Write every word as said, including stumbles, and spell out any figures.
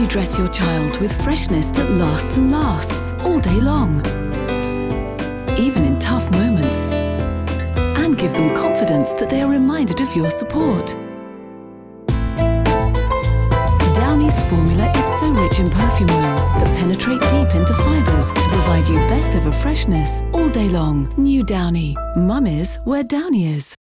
you dress your child with freshness that lasts and lasts all day long, even in tough moments, and give them confidence that they are reminded of your support. Downy's formula is so rich in perfume oils that penetrate deep into fibres to provide you best ever freshness all day long. New Downy. Mum is where Downy is.